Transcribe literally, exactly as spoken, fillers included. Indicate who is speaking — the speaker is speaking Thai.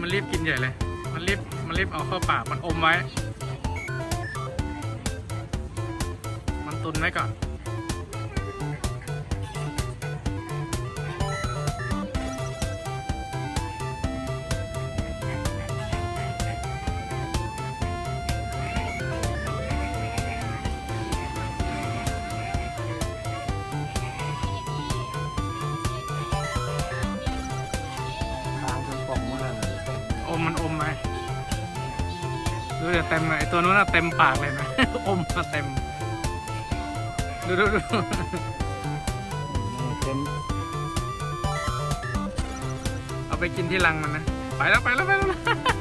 Speaker 1: มันรีบกินใหญ่เลยมันรีบมันรีบเอาเข้าปากมันอมไว้มันตุนไว้ก่อนอมมันอมไหมดูเดี๋ยวเต็มไอตัวนู้นเต็มปากเลยนะ อมมาเต็มดูดูดูเต็มเอาไปกินที่รังมันนะไปแล้วไปแล้วไปแล้ว